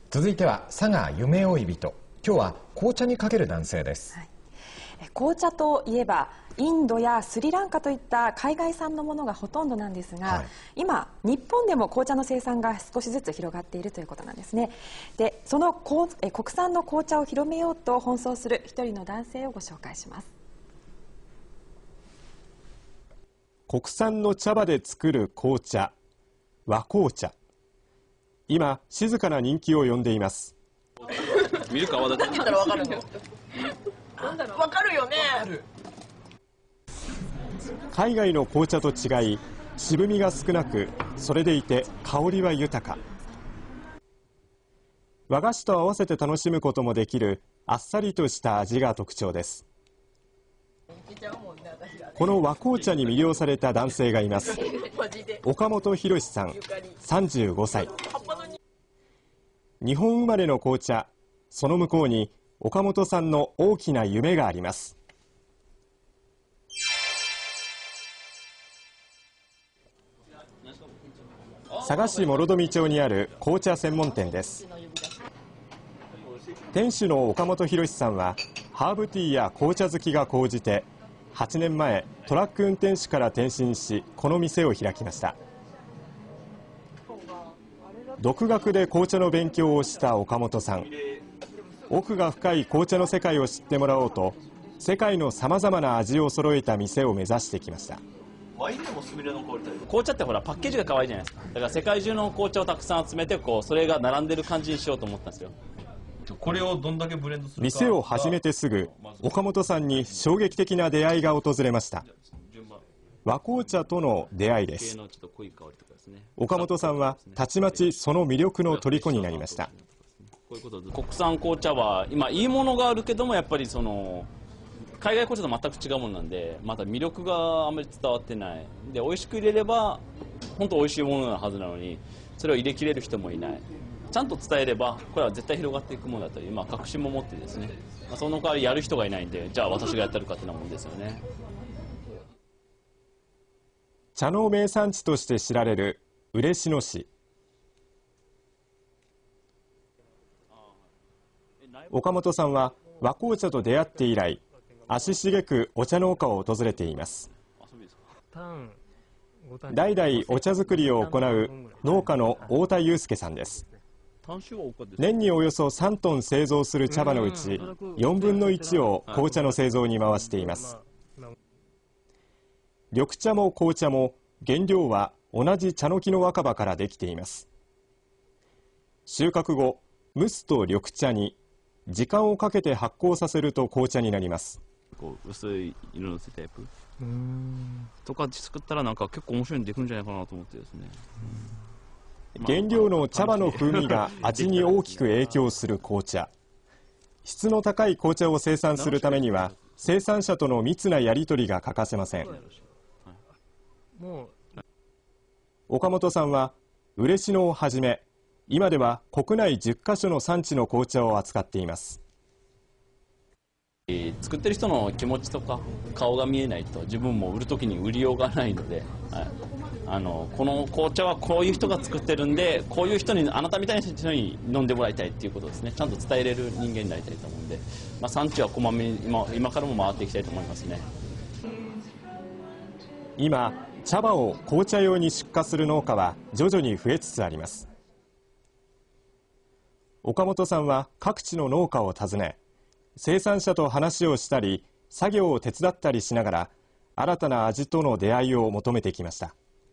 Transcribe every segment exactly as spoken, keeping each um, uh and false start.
続いては佐賀夢追い人。今日は紅茶にかける男性です、はい、 紅茶といえばインドやスリランカといった海外産のものがほとんどなんですが、はい、今日本でも紅茶の生産が少しずつ広がっているということなんですね。でその国産の紅茶を広めようと奔走する一人の男性をご紹介します。 国産の茶葉で作る紅茶、和紅茶、今静かな人気を呼んでいます。 見るか泡立て。 何言ったらわかるの？わかるよね。 海外の紅茶と違い、渋みが少なく、それでいて香りは豊か。和菓子と合わせて楽しむこともできるあっさりとした味が特徴です。この和紅茶に魅了された男性がいます。岡本博さん、さんじゅうごさい。日本生まれの紅茶、その向こうに岡本さんの大きな夢があります。佐賀市諸富町にある紅茶専門店です。店主の岡本博さんはハーブティーや紅茶好きが高じてはちねんまえトラック運転手から転身し、この店を開きました。独学で紅茶の勉強をした岡本さん、奥が深い紅茶の世界を知ってもらおうと世界のさまざまな味を揃えた店を目指してきました。 紅茶ってほらパッケージが可愛いじゃないですか。だから世界中の紅茶をたくさん集めてこうそれが並んでる感じにしようと思ったんですよ。 これをどんだけブレンドするか。 店を始めてすぐ岡本さんに衝撃的な出会いが訪れました。和紅茶との出会いです。岡本さんはたちまちその魅力の虜になりました。 国産紅茶は今いいものがあるけども、やっぱりその海外紅茶と全く違うものなんで、まだ魅力があんまり伝わってないで、美味しく入れれば本当美味しいものなはずなのに、それを入れきれる人もいない。ちゃんと伝えればこれは絶対広がっていくものだという、まあ、確信も持ってですね、まあ、その代わりやる人がいないんで、じゃあ私がやってるかっていうようなもんですよね。 茶の名産地として知られる嬉野市。岡本さんは和紅茶と出会って以来、足しげくお茶農家を訪れています。代々お茶作りを行う農家の太田祐介さんです。年におよそさんトン製造する茶葉のうちよんぶんのいちを紅茶の製造に回しています。緑茶も紅茶も原料は同じ茶の木の若葉からできています。収穫後、蒸すと緑茶に、時間をかけて発酵させると紅茶になります。 こう薄い色のついたタイプとか作ったらなんか結構面白いのできるんじゃないかなと思ってですね。 原料の茶葉の風味が味に大きく影響する紅茶。質の高い紅茶を生産するためには生産者との密なやり取りが欠かせません。岡本さんは嬉野をはじめ、今では国内じゅっかしょの産地の紅茶を扱っています。 作ってる人の気持ちとか顔が見えないと自分も売るときに売りようがないので、はい、あのこの紅茶はこういう人が作ってるんで、こういう人に、あなたみたいな人に飲んでもらいたいっていうことですね。ちゃんと伝えれる人間になりたいと思うんで、まあ、産地はこまめに 今, 今からも回っていきたいと思いますね。 今茶葉を紅茶用に出荷する農家は徐々に増えつつあります。岡本さんは各地の農家を訪ね、生産者と話をしたり作業を手伝ったりしながら新たな味との出会いを求めてきました。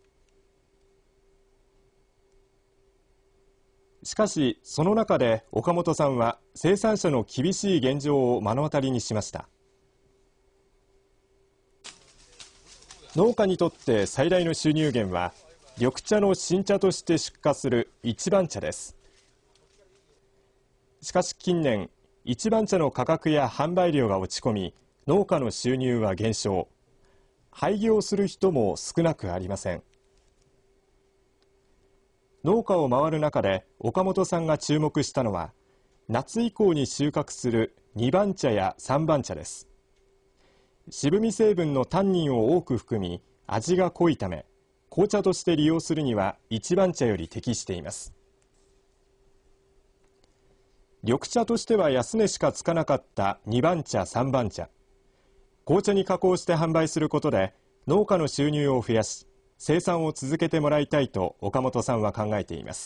しかしその中で岡本さんは生産者の厳しい現状を目の当たりにしました。農家にとって最大の収入源は緑茶の新茶として出荷する一番茶です。しかし近年一番茶の価格や販売量が落ち込み、農家の収入は減少、廃業する人も少なくありません。農家を回る中で岡本さんが注目したのは、夏以降に収穫するにばん茶やさんばん茶です。渋み成分のタンニンを多く含み、味が濃いため、紅茶として利用するにはいちばん茶より適しています。 緑茶としては安値しかつかなかったにばん茶さんばん茶、紅茶に加工して販売することで農家の収入を増やし生産を続けてもらいたいと岡本さんは考えています。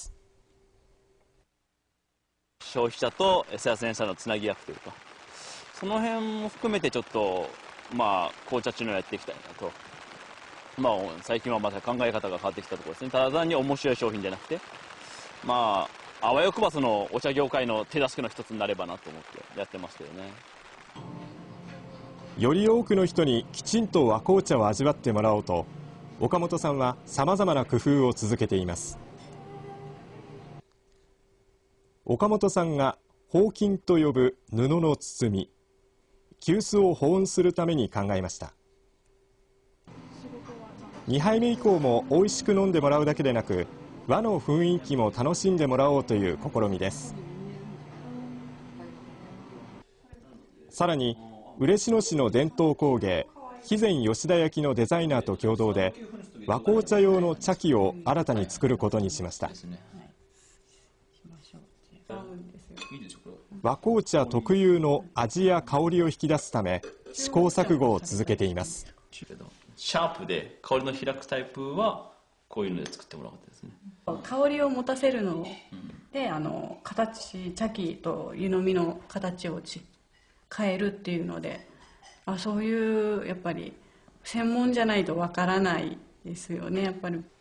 消費者と生産者のつなぎ役というか、その辺も含めてちょっとまあ紅茶っていうのをやっていきたいなと。まあ最近はまた考え方が変わってきたところですね。ただ単に面白い商品じゃなくて、まああわよくばそのお茶業界の手助けの一つになればなと思ってやってますけどね。 より多くの人にきちんと和紅茶を味わってもらおうと、岡本さんはさまざまな工夫を続けています。岡本さんが包巾と呼ぶ布の包み、急須を保温するために考えました。にはいめ以降も美味しく飲んでもらうだけでなく、和の雰囲気も楽しんでもらおうという試みです。さらに嬉野市の伝統工芸肥前吉田焼のデザイナーと共同で和紅茶用の茶器を新たに作ることにしました。和紅茶特有の味や香りを引き出すため試行錯誤を続けています。 シャープで香りの開くタイプはこういうので作ってもらうわけですね。 香りを持たせるので、あの形、茶器と湯飲みの形をち変えるっていうので、あ、そういうやっぱり専門じゃないとわからないですよね。やっぱり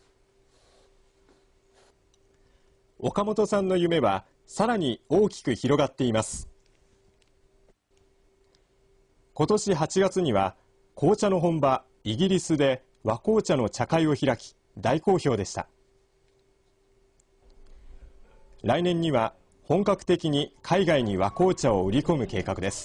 岡本さんの夢はさらに大きく広がっています。今年はちがつには紅茶の本場イギリスで和紅茶の茶会を開き大好評でした。来年には本格的に海外に和紅茶を売り込む計画です。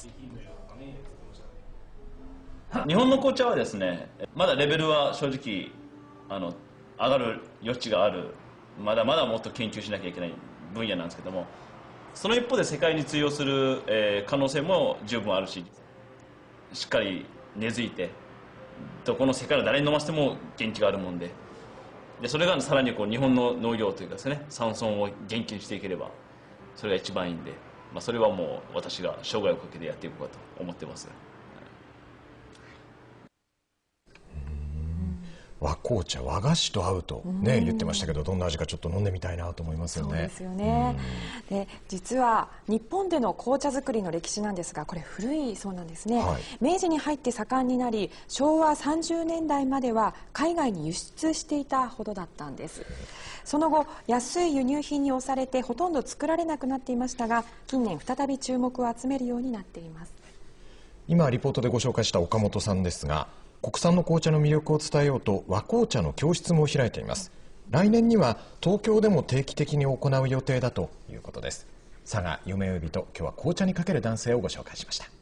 日本の紅茶はですね、まだレベルは正直あの上がる余地がある、まだまだもっと研究しなきゃいけない分野なんですけども、その一方で世界に通用する、えー、可能性も十分あるし、しっかり根付いてどこの世界の誰に飲ませても元気があるもんで、でそれがさらにこう日本の農業というかですね、山村を元気にしていければそれが一番いいんで、まあ、それはもう私が生涯をかけてやっていこうかと思ってます。 和紅茶、和菓子と合うと、ね、言ってましたけど、どんな味かちょっと飲んでみたいなと思いますよね。 そうですよね。で、実は日本での紅茶作りの歴史なんですが、これ古いそうなんですね。はい、明治に入って盛んになり、しょうわさんじゅうねんだいまでは海外に輸出していたほどだったんです。その後、安い輸入品に押されてほとんど作られなくなっていましたが、近年再び注目を集めるようになっています。 今リポートでご紹介した岡本さんですが、国産の紅茶の魅力を伝えようと和紅茶の教室も開いています。来年には東京でも定期的に行う予定だということです。佐賀夢追い人、今日は紅茶にかける男性をご紹介しました。